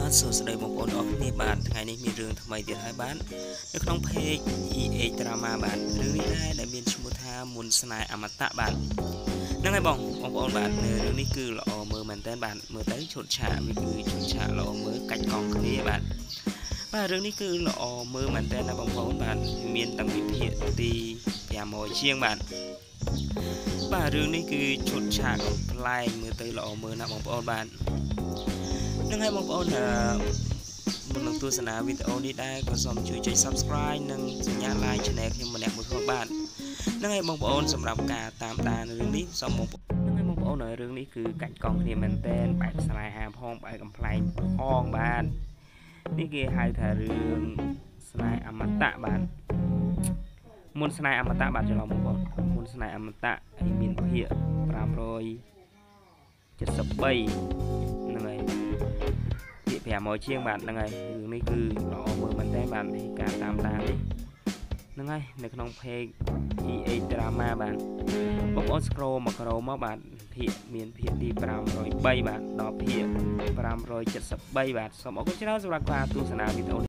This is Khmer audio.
បាទសួស្តីបងប្អូនអរគ្នាបាទថ្ងៃនេះមានរឿងថ្មីទៀតហើយបាទនៅក្នុង page EA Drama បាទរឿងនេះដែលមានឈ្មោះថាមុនស្នេហ៍អមតៈបាទហ្នឹងហើយបងប្អូនបាទរឿងនេះគឺល្អមើលមែនតើបាទមើលទៅឈុតឆាកវាគឺឈុតឆាកល្អមើលកាច់កង់គ្នាបាទរឿងនេះគឺល្អមើលមែនតើណាបងប្អូនបាទមានតាំងពីភាគទី500ជាងបាទរឿងនេះគឺឈុតឆាកប្លែកមើលទៅល្អមើលណាបងប្អូនបាទនឹងឲ្យបងប្អូនមុននឹងទស្សនាវីដេអូនេះដែរក៏សូមជួយចុច Subscribe និងសញ្ញា Like Channel ខ្ញុំម្នាក់មួយផងបាទនឹងឲ្យបងប្អូនសម្រាប់ការតាមដានរឿងនេះសូមបងប្អូននឹងឲ្យបងប្អូនរឿងនេះគឺកាច់កង់គ្នាមែនតើបែបស្នេហាផងបែបកំ pl ែងផងបាទនេះគេហៅថារឿងស្នេហ៍អមតៈបាទមុនស្នេហ៍អមតៈបាទច្រឡំបងប្អូនមុនស្នេហ៍អមតៈហើយមានភាគ573ហ្នឹងហើយភាគ500ជាងបាទហ្នឹងហើយរឿងនេះគឺល្អមើលមែនតើបាទការតាមដាននេះហ្នឹងហើយនៅក្នុង page EA Drama បាទបងប្អូន scroll មកក្រោមមកបាទភាគមានភាគទី503បាទដល់ភាគ573បាទសូមអរគុណច្រើនសម្រាប់ការទស្សនាវីដេអូ